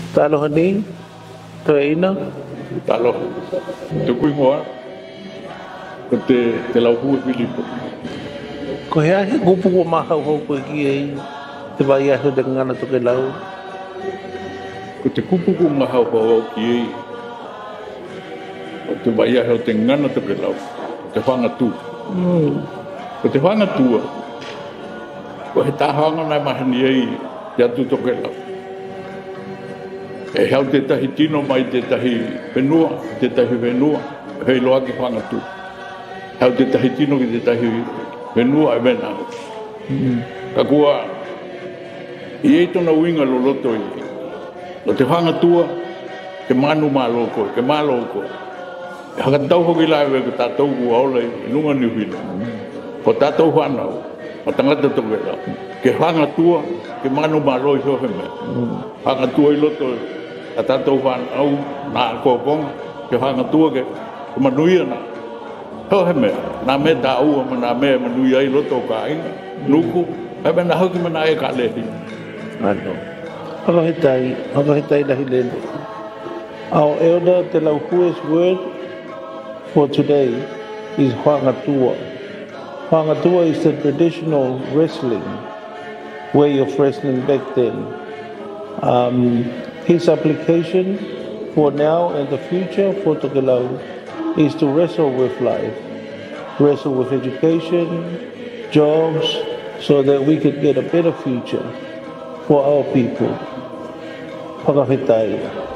Talo hani, Toeina. Talo, te kuingoa, ko te Telaufue Filipo. Ko hea he kupu ko mahau hau koe ki ei, te Vaiaho te Gagana Tokelau. Ko te kupu ko mahau hau ki ei, o te Vaiaho te Gagana Tokelau, te whangatua. Ko te whangatua, ko he tāhanga nai mahani ei, te atu Tokelau. E hau te tahi tino mai te tahi whenua, hei loa ki whangatua. Hau te tahi tino ki te tahi whenua e mena. Ka kua, i ei tona uinga lo loto i. Lo te whangatua, ke manu Mālo koe, ke Mālo koe. E haka tau hoki lai we ko tātou ku aola i nunga ni whina. Ko tātou whanau, o tangata Tokelau. Ke whangatua, ke manu Mālo i hohe mea. Whangatua i loto i. A tātou whanau, nā kōkonga, ke whangatua ke manuia nā. Hohe mea, nā me tā ua ma nā mea manuia i loto ka inga, nuku, hei mea nā hauki mana e ka lehi. Ano. Hakahetai lahi lele. Our elder Telaufue's word for today is Whangatua. Whangatua is the traditional wrestling way of wrestling back then. His application for now and the future for Tokelau is to wrestle with life, wrestle with education, jobs, so that we could get a better future for our people. Whakawhitai.